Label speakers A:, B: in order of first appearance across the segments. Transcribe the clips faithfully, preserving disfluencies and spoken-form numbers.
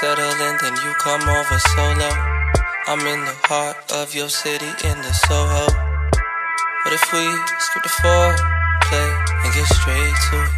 A: settle in, then you come over solo. I'm in the heart of your city, in the Soho. What if we skip the foreplay and get straight to it?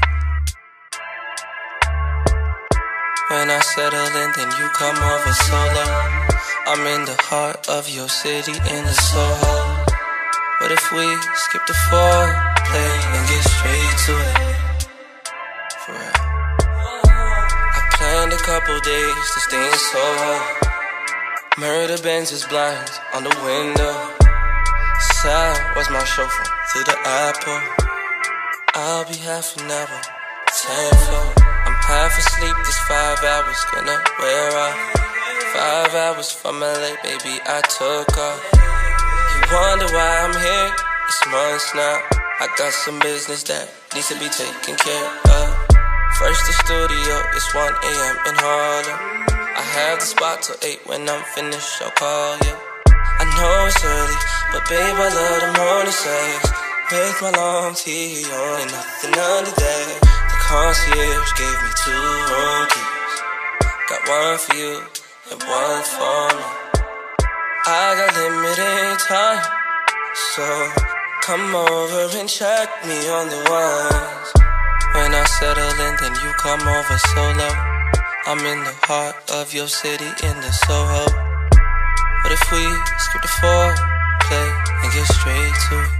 A: When I settle in, then you come over solo. I'm in the heart of your city, in the Soho. What if we skip the foreplay and get straight to it? For real. I planned a couple days to stay in Soho. Murder Benz's blinds on the window. Side was my chauffeur to the airport. I'll be half an hour, tenth floor. I'm half asleep, this five hours gonna wear off. Five hours from L A, baby, I took off. You wonder why I'm here, it's months now. I got some business that needs to be taken care of. First the studio, it's one A M in Harlem. I have the spot till eight, when I'm finished, I'll call you. I know it's early, but babe, I love the morning sex. With my long tee on and nothing under there. The concierge gave me two room keys. Got one for you and one for me. I got limited time, so come over and check me on the ones. When I settle in, then you come over solo. I'm in the heart of your city, in the Soho. What if we skip the foreplay and get straight to it?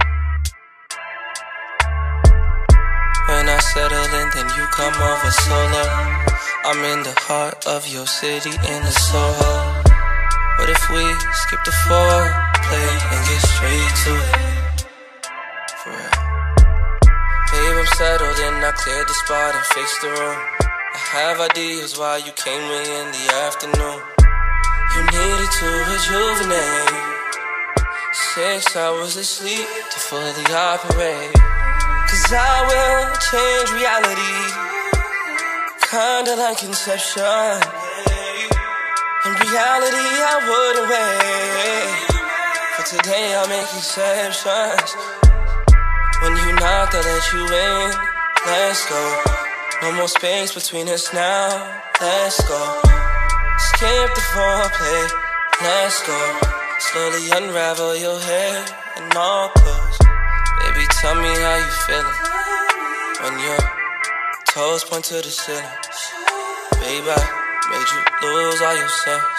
A: When I settle in, then you come over solo. I'm in the heart of your city, in the Soho. What if we skip the foreplay and get straight to it? For real. Babe, I'm settled in, I cleared the spot and fixed the room. I have ideas why you came me in the afternoon. You needed to rejuvenate. Six hours of sleep to fully operate. Cause I will change reality, kinda like Inception. In reality I wouldn't wait, for today I'll make exceptions. When you knock, I'll let you in. Let's go. No more space between us now. Let's go. Skip the foreplay. Let's go. Slowly unravel your hair and all clothes. Baby, tell me how you feeling when your toes point to the ceiling. Baby, I made you lose all your sense.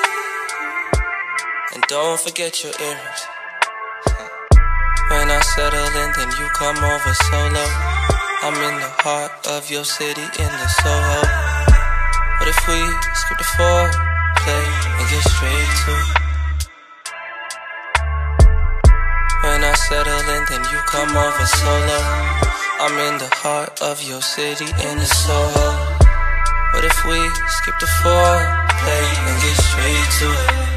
A: And don't forget your earrings. When I settle in, then you come over solo. I'm in the heart of your city, in the Soho. What if we skip the foreplay and get straight to it? When I settle in, then you come over solo. I'm in the heart of your city, in the Soho. What if we skip the foreplay and get straight to it?